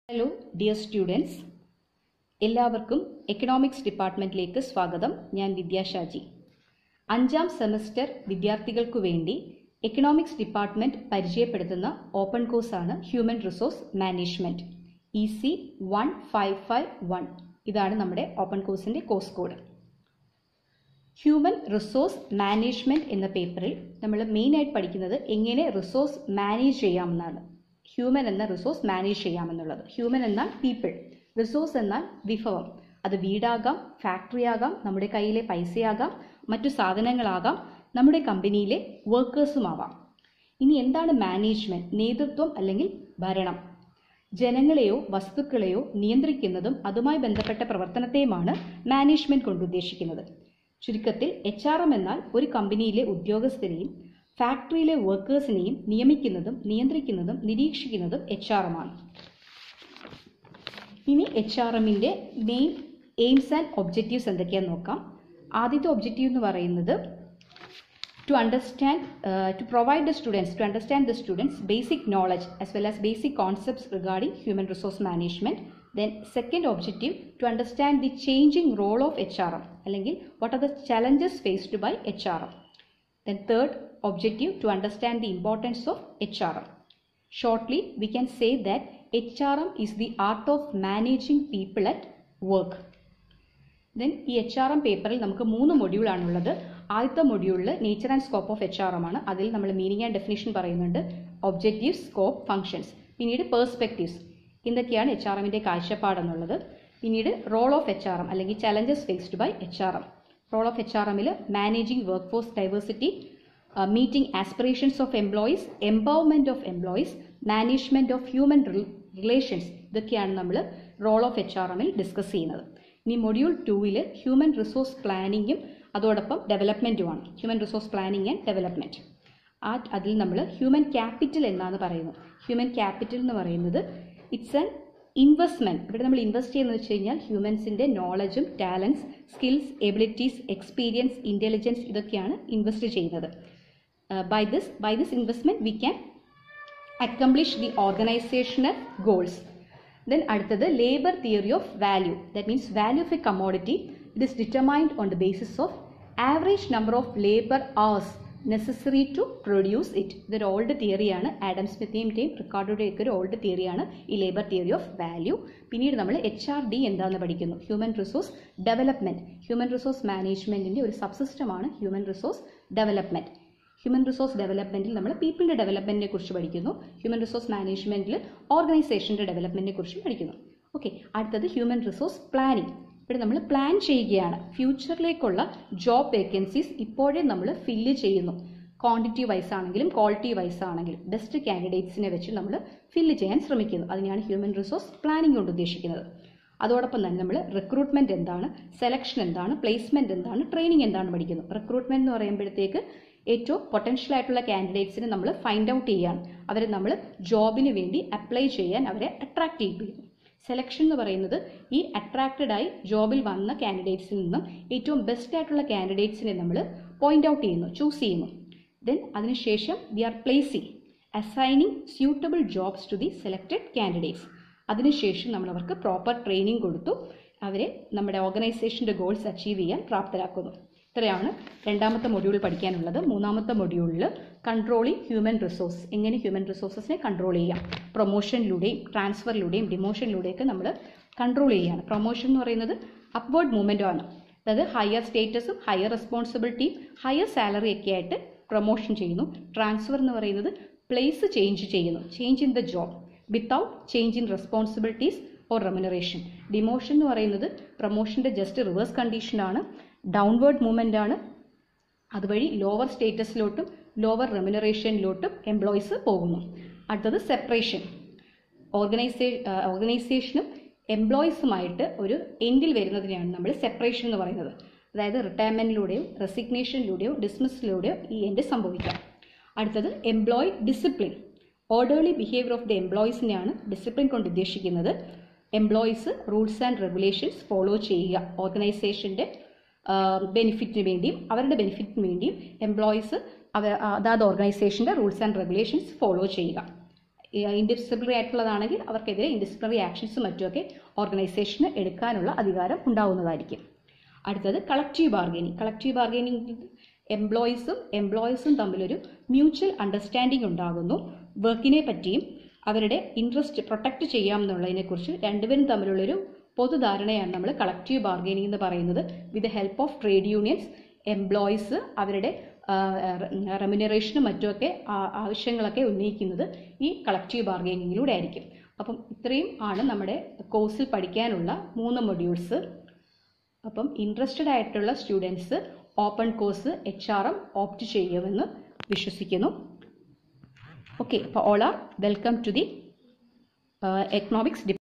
Hello dear students, എല്ലാവർക്കും economics ഡിപ്പാർട്ട്മെൻറ്റിലേക്ക് സ്വാഗതം. ഞാൻ വിദ്യാഷാജി. 5ാം സെമസ്റ്റർ വിദ്യാർത്ഥികൾക്കു വേണ്ടി എക്കണോമിക്സ് ഡിപ്പാർട്ട്മെൻറ്റ് പരിചയപ്പെടുത്തുന്ന ഓപ്പൺ കോഴ്സാണ് ഹ്യൂമൻ റിസോഴ്സ് മാനേജ്മെൻറ്റ് EC 1551. ഇതാണ് നമ്മുടെ ഓപ്പൺ കോഴ്സിൻ്റെ course code. Human resource management എന്ന പേപ്പറിൽ നമ്മൾ മെയിനായിട്ട് പഠിക്കുന്നത് എങ്ങനെ റിസോഴ്സ് മാനേജ് ചെയ്യാമെന്നാണ്. ഹ്യൂമൻ എന്ന റിസോഴ്സ് മാനേജ് ചെയ്യാമെന്നുള്ളത്. ഹ്യൂമൻ എന്നാൽ പീപ്പിൾ, റിസോഴ്സ് എന്നാൽ വിഭവം. അത് വീടാകാം, ഫാക്ടറി ആകാം, നമ്മുടെ കയ്യിലെ പൈസയാകാം, മറ്റു സാധനങ്ങളാകാം, നമ്മുടെ കമ്പനിയിലെ വർക്കേഴ്സുമാവാം. ഇനി എന്താണ് മാനേജ്മെൻറ്റ്? നേതൃത്വം അല്ലെങ്കിൽ ഭരണം. ജനങ്ങളെയോ വസ്തുക്കളെയോ നിയന്ത്രിക്കുന്നതും അതുമായി ബന്ധപ്പെട്ട പ്രവർത്തനത്തെയുമാണ് മാനേജ്മെൻറ്റ് കൊണ്ട് ഉദ്ദേശിക്കുന്നത്. ചുരുക്കത്തിൽ HRM എന്നാൽ ഒരു കമ്പനിയിലെ ഉദ്യോഗസ്ഥരെയും ഫാക്ടറിയിലെ വർക്കേഴ്സിനെയും നിയമിക്കുന്നതും നിയന്ത്രിക്കുന്നതും നിരീക്ഷിക്കുന്നതും HRM ആണ്. ഇനി HRMൻ്റെ മെയിൻ എയിംസ് ആൻഡ് ഒബ്ജക്റ്റീവ്സ് എന്തൊക്കെയാണെന്ന് നോക്കാം. ആദ്യത്തെ ഒബ്ജക്റ്റീവ് എന്ന് പറയുന്നത് to provide the students to understand the students basic knowledge as well as basic concepts regarding human resource management. Then second objective, to understand the changing role of HRM, അല്ലെങ്കിൽ what are the challenges faced by HRM. Then third objective, to understand the importance of HRM. Shortly we can say that HRM is the art of managing people at work. Then ഈ HRM പേപ്പറിൽ നമുക്ക് 3 മൊഡ്യൂളാണുള്ളത്. ആദ്യത്തെ മൊഡ്യൂളിൽ nature and scope of HRM ആണ്. അതിൽ നമ്മൾ meaning and definition പറയുന്നുണ്ട്, ഒബ്ജക്റ്റീവ്സ്, സ്കോപ്പ്, ഫങ്ഷൻസ്. പിന്നീട് പേഴ്സ്പെക്റ്റീവ്സ്, എന്തൊക്കെയാണ് HRMൻ്റെ കാഴ്ചപ്പാടെന്നുള്ളത്. പിന്നീട് റോൾ ഓഫ് HRM അല്ലെങ്കിൽ challenges faced by HRM. Role of HRMൽ managing work force diversity, meeting aspirations of employees, empowerment of employees, management of human relations. ഇതൊക്കെയാണ് നമ്മൾ റോൾ ഓഫ് HRMൽ ഡിസ്കസ് ചെയ്യുന്നത്. ഇനി മൊഡ്യൂൾ 2ൽ ഹ്യൂമൻ റിസോഴ്സ് പ്ലാനിങ്ങും അതോടൊപ്പം ഡെവലപ്മെൻറ്റുമാണ്. Human resource planning and development. അതിൽ നമ്മൾ ഹ്യൂമൻ ക്യാപിറ്റൽ എന്നാണ് പറയുന്നത്. ഹ്യൂമൻ ക്യാപിറ്റൽ എന്ന് പറയുന്നത് ഇറ്റ്സ് ആൻ ഇൻവെസ്റ്റ്മെൻറ്റ്. ഇവിടെ നമ്മൾ ഇൻവെസ്റ്റ് ചെയ്യുന്നത് വെച്ച് കഴിഞ്ഞാൽ ഹ്യൂമൻസിൻ്റെ നോളജും talents, skills, abilities, experience, intelligence, ഇതൊക്കെയാണ് ഇൻവെസ്റ്റ് ചെയ്യുന്നത്. By this investment we can accomplish the organizational goals. Then അടുത്തത് labour theory of value. That means value of a commodity it is determined on the basis of average number of labour hours necessary to produce it. ഇതൊരു old തിയറിയാണ്. Adam സ്മിത്തിൻ്റെയും റിക്കാർഡോയുടെയൊക്കെ ഒരു old തിയറിയാണ് ഈ labour theory of value. പിന്നീട് നമ്മൾ HRD എന്താണെന്ന് പഠിക്കുന്നു, human resource development. Human resource മാനേജ്മെൻറ്റിൻ്റെ ഒരു സബ്സിസ്റ്റമാണ് human resource development. Human resource ഡെവലപ്മെൻറ്റിൽ നമ്മൾ പീപ്പിളിൻ്റെ ഡെവലപ്മെൻറ്റിനെ കുറിച്ച് പഠിക്കുന്നു. ഹ്യൂമൻ റിസോഴ്സ് മാനേജ്മെൻറ്റിൽ ഓർഗനൈസേഷൻ്റെ ഡെവലപ്മെൻറ്റിനെ കുറിച്ച് പഠിക്കുന്നു. ഓക്കെ, അടുത്തത് ഹ്യൂമൻ റിസോഴ്സ് പ്ലാനിങ്. ഇവിടെ നമ്മൾ പ്ലാൻ ചെയ്യുകയാണ്. ഫ്യൂച്ചറിലേക്കുള്ള ജോബ് വേക്കൻസീസ് ഇപ്പോഴേ നമ്മൾ ഫില്ല് ചെയ്യുന്നു. ക്വാണ്ടിറ്റി വൈസ് ആണെങ്കിലും ക്വാളിറ്റി വൈസ് ആണെങ്കിലും ബെസ്റ്റ് കാൻഡിഡേറ്റ്സിനെ വെച്ച് നമ്മൾ ഫില്ല് ചെയ്യാൻ ശ്രമിക്കുന്നു. അതിനെയാണ് ഹ്യൂമൻ റിസോഴ്സ് പ്ലാനിങ് കൊണ്ട് ഉദ്ദേശിക്കുന്നത്. അതോടൊപ്പം തന്നെ നമ്മൾ റിക്രൂട്ട്മെൻറ്റ് എന്താണ്, സെലക്ഷൻ എന്താണ്, പ്ലേസ്മെൻറ്റ് എന്താണ്, ട്രെയിനിങ് എന്താണ് പഠിക്കുന്നു. റിക്രൂട്ട്മെൻറ്റ് എന്ന് പറയുമ്പോഴത്തേക്ക് ഏറ്റവും പൊട്ടൻഷ്യൽ ആയിട്ടുള്ള കാൻഡിഡേറ്റ്സിനെ നമ്മൾ ഫൈൻഡ് ഔട്ട് ചെയ്യുകയാണ്. അവരെ നമ്മൾ ജോബിന് വേണ്ടി അപ്ലൈ ചെയ്യാൻ അവരെ അട്രാക്റ്റ് ചെയ്യുന്നു. സെലക്ഷൻ എന്ന് പറയുന്നത് ഈ അട്രാക്റ്റഡ് ആയി ജോബിൽ വന്ന കാൻഡിഡേറ്റ്സിൽ നിന്നും ഏറ്റവും ബെസ്റ്റ് ആയിട്ടുള്ള കാൻഡിഡേറ്റ്സിനെ നമ്മൾ പോയിന്റ് ഔട്ട് ചെയ്യുന്നു, ചൂസ് ചെയ്യുന്നു. ദെൻ അതിനുശേഷം we are placing, assigning suitable jobs to the selected candidates. അതിനുശേഷം നമ്മൾ അവർക്ക് പ്രോപ്പർ ട്രെയിനിങ് കൊടുത്തു അവരെ നമ്മുടെ ഓർഗനൈസേഷൻ്റെ ഗോൾസ് അച്ചീവ് ചെയ്യാൻ പ്രാപ്തരാക്കുന്നു. ഇത്രയാണ് 2ാമത്തെ മൊഡ്യൂളിൽ പഠിക്കാനുള്ളത്. 3ാമത്തെ മൊഡ്യൂളിൽ കൺട്രോളിങ് ഹ്യൂമൻ റിസോഴ്സ്, എങ്ങനെ ഹ്യൂമൻ റിസോഴ്സസിനെ കൺട്രോൾ ചെയ്യാം. പ്രൊമോഷനിലൂടെയും ട്രാൻസ്ഫറിലൂടെയും ഡിമോഷനിലൂടെയൊക്കെ നമ്മൾ കൺട്രോൾ ചെയ്യുകയാണ്. പ്രൊമോഷൻ എന്ന് പറയുന്നത് അപ്വേർഡ് മൂവ്മെൻറ്റും ആണ്. അതായത് ഹയർ സ്റ്റേറ്റസും ഹയർ റെസ്പോൺസിബിലിറ്റിയും ഹയർ സാലറി ഒക്കെ ആയിട്ട് പ്രൊമോഷൻ ചെയ്യുന്നു. ട്രാൻസ്ഫർ എന്ന് പറയുന്നത് പ്ലേസ് ചേഞ്ച് ചെയ്യുന്നു, change in the job without change in responsibilities or remuneration. Demotion എന്ന് പറയുന്നത് പ്രൊമോഷൻ്റെ ജസ്റ്റ് റിവേഴ്സ് കണ്ടീഷനാണ്, ഡൗൺവേർഡ് മൂവ്മെൻ്റ് ആണ്. അതുവഴി ലോവർ സ്റ്റേറ്റസിലോട്ടും ലോവർ റെമ്യൂണറേഷനിലോട്ടും എംപ്ലോയീസ് പോകുന്നു. അടുത്തത് സെപ്പറേഷൻ. ഓർഗനൈസേഷനും എംപ്ലോയീസുമായിട്ട് ഒരു എൻഡിൽ വരുന്നതിനെയാണ് നമ്മൾ സെപ്പറേഷൻ എന്ന് പറയുന്നത്. അതായത് റിട്ടയർമെൻറ്റിലൂടെയോ റെസിഗ്നേഷനിലൂടെയോ ഡിസ്മിസിലൂടെയോ ഈ എൻഡ് സംഭവിക്കാം. അടുത്തത് employee discipline. Orderly behaviour of the എംപ്ലോയീസിനെയാണ് ഡിസിപ്ലിൻ കൊണ്ട് ഉദ്ദേശിക്കുന്നത്. Employees rules and regulations follow ചെയ്യുക. ഓർഗനൈസേഷൻ്റെ ബെനിഫിറ്റിന് വേണ്ടിയും അവരുടെ ബെനിഫിറ്റിന് വേണ്ടിയും എംപ്ലോയീസ് അതാത് ഓർഗനൈസേഷൻ്റെ റൂൾസ് ആൻഡ് റെഗുലേഷൻസ് ഫോളോ ചെയ്യുക. ഇൻഡിസിപ്ലിനറി ആയിട്ടുള്ളതാണെങ്കിൽ അവർക്കെതിരെ ഇൻഡിസിപ്ലിനറി ആക്ഷൻസും മറ്റുമൊക്കെ ഓർഗനൈസേഷന് എടുക്കാനുള്ള അധികാരം ഉണ്ടാവുന്നതായിരിക്കും. അടുത്തത് കളക്റ്റീവ് ബാർഗൈനിങ്. കളക്റ്റീവ് ബാർഗൈനിങ് എംപ്ലോയീസും തമ്മിലൊരു മ്യൂച്വൽ അണ്ടർസ്റ്റാൻഡിംഗ് ഉണ്ടാകുന്നു. വർക്കിനെ പറ്റിയും അവരുടെ ഇൻട്രസ്റ്റ് പ്രൊട്ടക്റ്റ് ചെയ്യാമെന്നുള്ളതിനെക്കുറിച്ച് രണ്ടുപേരും തമ്മിലുള്ളൊരു പൊതുധാരണയാണ് നമ്മൾ കളക്റ്റീവ് ബാർഗൈനിങ് എന്ന് പറയുന്നത്. With the help of trade unions employees അവരുടെ റെമ്യൂണറേഷനും മറ്റുമൊക്കെ ആവശ്യങ്ങളൊക്കെ ഉന്നയിക്കുന്നത് ഈ കളക്റ്റീവ് ബാർഗൈനിങ്ങിലൂടെ ആയിരിക്കും. അപ്പം ഇത്രയും ആണ് നമ്മുടെ കോഴ്സിൽ പഠിക്കാനുള്ള 3 മൊഡ്യൂൾസ്. അപ്പം ഇൻട്രസ്റ്റഡ് ആയിട്ടുള്ള students open course HRM opt ചെയ്യുമെന്ന് വിശ്വസിക്കുന്നു. ഓക്കെ, അപ്പോൾ all are welcome to the economics